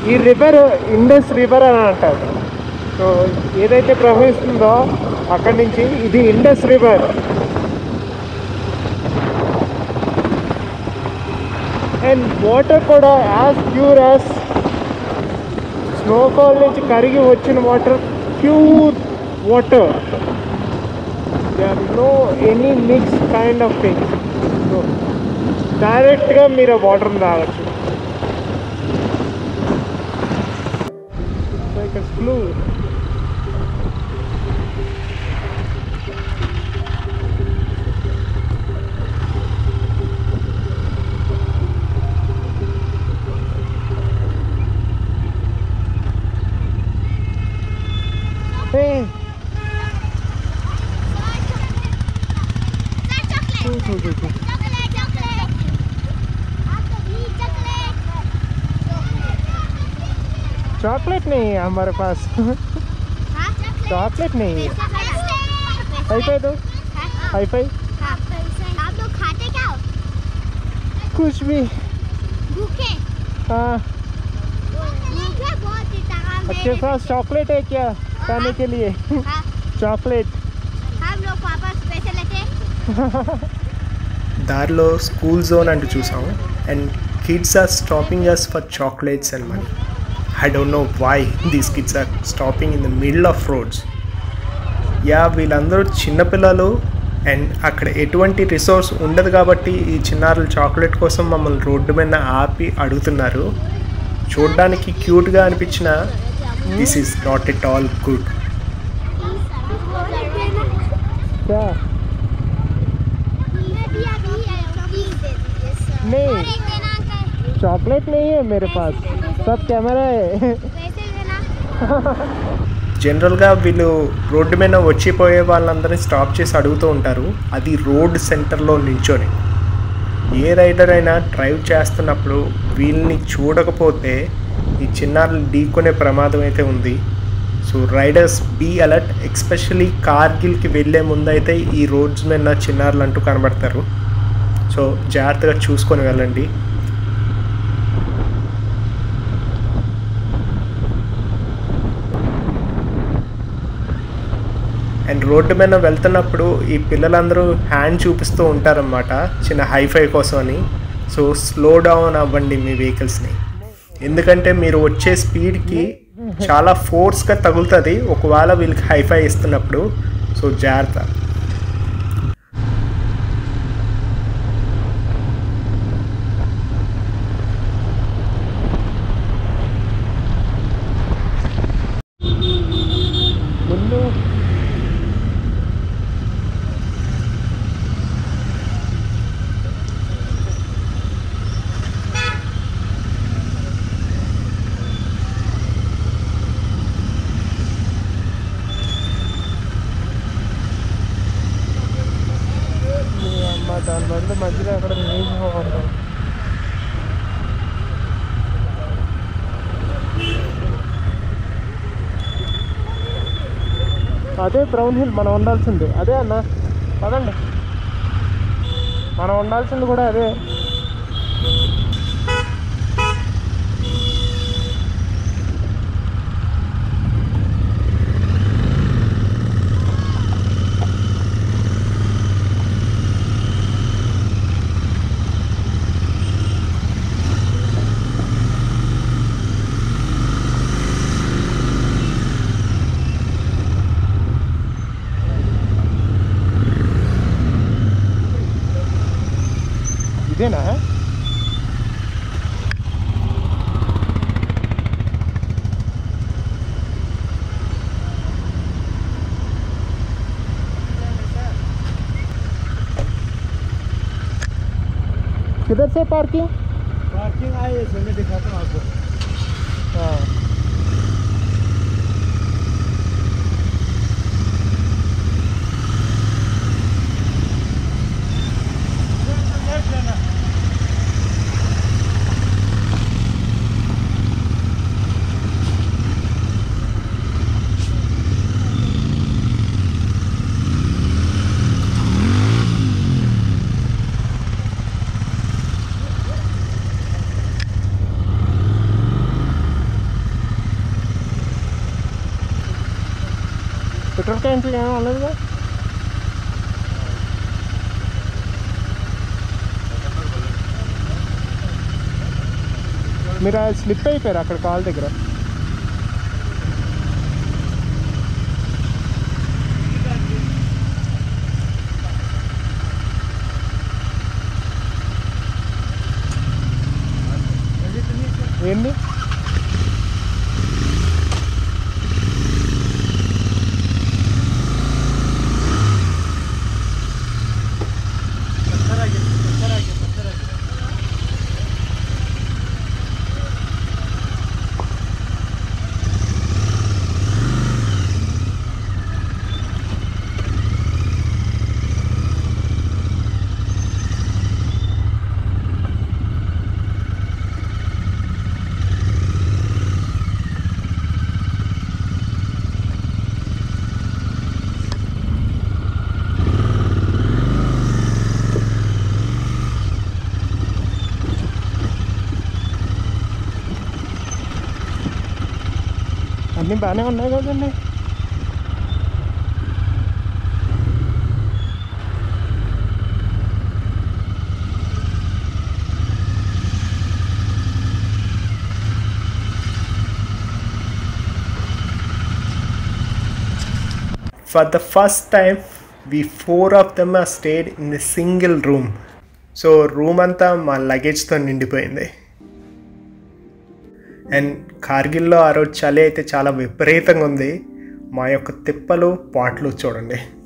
ఈ river Indus river అని అంటారు. సో ఏదైతే ప్రవహిస్తుందో అక్కడి నుంచి ఇది ఇండస్ రివర్. అండ్ వాటర్ కూడా యాజ్ ప్యూర్ యాజ్ స్నోఫాల్ నుంచి కరిగి వచ్చిన water, pure water. They are no any mix kind of things. So డైరెక్ట్గా మీరు ఆ వాటర్ని తాగచ్చు. Like a flu. Hey. Chocolate नहीं है हमारे पास. चॉकलेट नहीं है. हाई फाई दो. High five. आप लोग खाते क्या हो? कुछ भी. भूखे? हाँ. भूखे बहुत ही. आपके पास चॉकलेट है क्या खाने के लिए? चॉकलेट. हम लोग वापस पैसे लेते. దారిలో స్కూల్ జోన్ అంటూ చూసాము. And kids are stopping us for chocolates and money. I don't know why these kids are stopping in the middle of roads. Yeah, వీళ్ళందరూ చిన్నపిల్లలు అండ్ అక్కడ ఎటువంటి రిసోర్స్ ఉండదు కాబట్టి ఈ చిన్నారులు చాక్లెట్ కోసం మమ్మల్ని రోడ్డు మీద ఆపి అడుగుతున్నారు. చూడడానికి క్యూట్గా అనిపించిన this is not at all good. क्या? नहीं, चॉकलेट नहीं है मेरे पास, सब कैमरा है. జనరల్గా వీళ్ళు రోడ్డు మీద వచ్చిపోయే వాళ్ళందరినీ స్టాప్ చేసి అడుగుతూ ఉంటారు, అది రోడ్ సెంటర్లో నిల్చొని. ఏ రైడర్ అయినా డ్రైవ్ చేస్తున్నప్పుడు వీళ్ళని చూడకపోతే ఈ చిన్నారులు ఢీకొనే ప్రమాదం అయితే ఉంది. So riders be alert. Especially కార్గిల్కి వెళ్ళే ముందు అయితే ఈ రోడ్స్ మీద చిన్నారులు అంటూ కనబడతారు. సో జాగ్రత్తగా చూసుకొని వెళ్ళండి. అండ్ రోడ్డు మీద వెళ్తున్నప్పుడు ఈ పిల్లలందరూ హ్యాండ్ చూపిస్తూ ఉంటారన్నమాట, చిన్న హైఫై కోసం అని. సో స్లో డౌన్ అవ్వండి మీ వెహికల్స్ని, ఎందుకంటే మీరు వచ్చే స్పీడ్కి చాలా ఫోర్స్గా తగులుతుంది ఒకవేళ వీళ్ళకి హైఫై ఇస్తున్నప్పుడు. సో జాగ్రత్త. దాని బదులు మధ్యలో అక్కడ నిలిచిపోతాం. అదే బ్రౌన్ హిల్ మనం ఉండాల్సింది, అదే అన్న. పదండి, మనం ఉండాల్సింది కూడా అదే. ఇదేనా? किधर से पार्किंग? पार्किंग आए मैं दिखाता हूँ आपको. हाँ. వాటర్ క్యాన్స్ ఏమీ ఉండదుగా. మీరు స్లిప్ అయిపోయారు అక్కడ కాల్ దగ్గర. ఏంటి అన్నీ బాగానే ఉన్నాయి కదండి. For the first time, we 4 of them are stayed in a single room. So room అంతా మా లగేజ్తో నిండిపోయింది. అండ్ కార్గిల్లో ఆ రోజు చలి అయితే చాలా విపరీతంగా ఉంది. మా యొక్క తిప్పలు పాటలు చూడండి.